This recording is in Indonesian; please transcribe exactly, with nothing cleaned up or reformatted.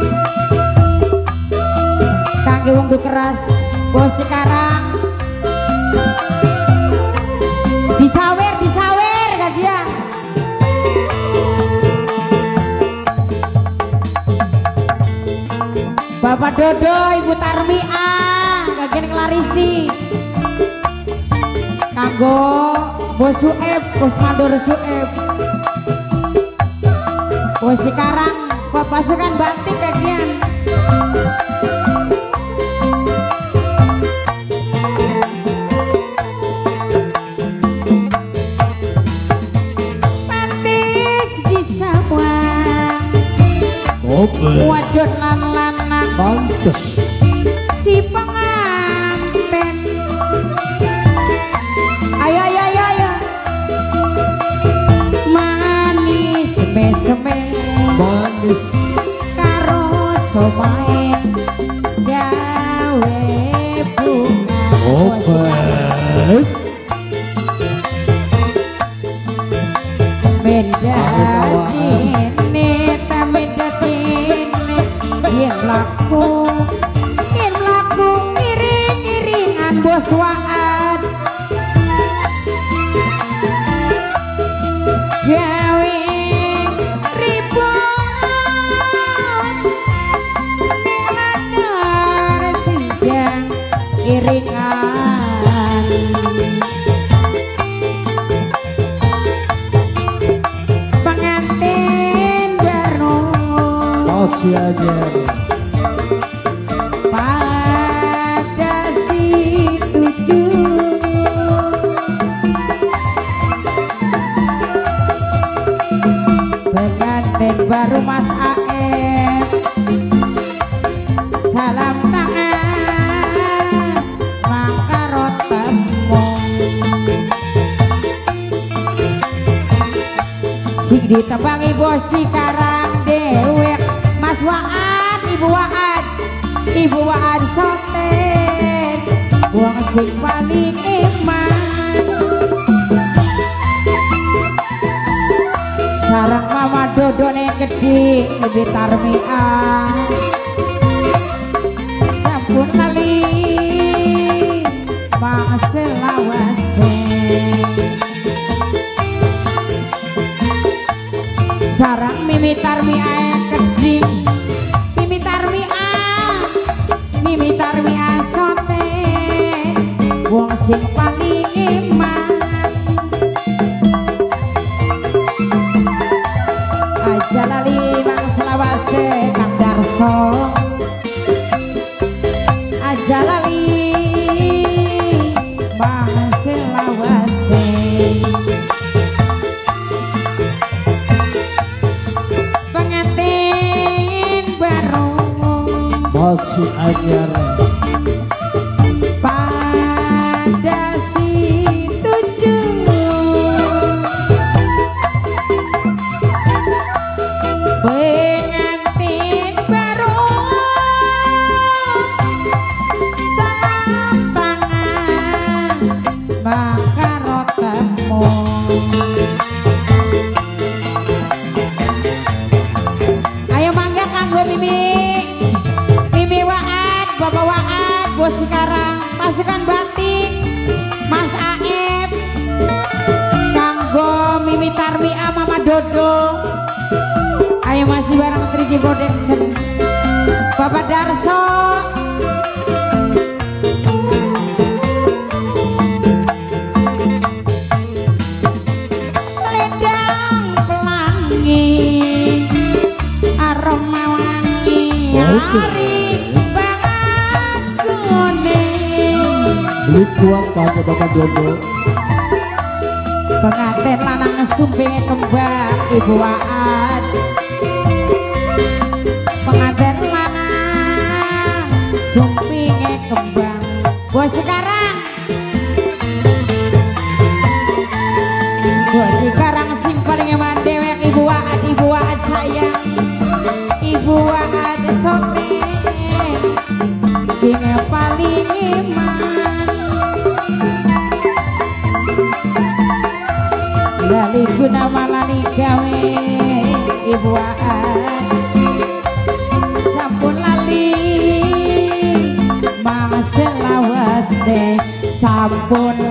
Kangge wong du keras bos Cikarang disawer disawer kajian Bapak Dodo Ibu Tarmia kajian Klarisi kanggo bos Sueb bos Mandor Sueb bos Cikarang pasukan batik kajian wadon lan lanang pantes si penganten ayo ayo ayo ayo manis seme-seme manis karo somain gawe bunga obat beda ini beda ini yen laku yen laku iring-iringan bos waat gawe ribut nengadar sinjang iringan pengantin baru masih aja pada si tujuh pengantin baru Mas Aep salam tangan mangkarot temu sing ditembangi bos Cikarang dewek Mas Waat Ibu Waat Ibu Waat soten wong sing paling iman sarang Mama Dodone gede Ibu Tarmia sampun lali Bang Selawase sarang Mimi Tarmia gede Mimi Tarmia Mimi Tarmia soten wong sing paling iman aja lali Mang Selawase Kang Darso aja lali Mang Selawase pengantin baru masih anyar pada si tujuh pengantin baru salam tangan makarot temu ayo mangga kanggo Mimi Mimi Waat Bapak Waat bos Cikarang pasukan batik Mas Aep kanggo Mimi Tarmia Mama Dodo ayo masih bareng tiga J Production Bapak Darso ledang pelangi aroma wangi hari bangkune beli kuat kakek Bapak Dodo pengantin lanang sumping kembang Ibu Waat pengantin lanang sumping kembang bos Cikarang bos Cikarang sing paling eman dewek Ibu Waat Ibu Waat sayang Ibu Waat soten sing paling eman lali guna malani gawe Ibu Waat sampun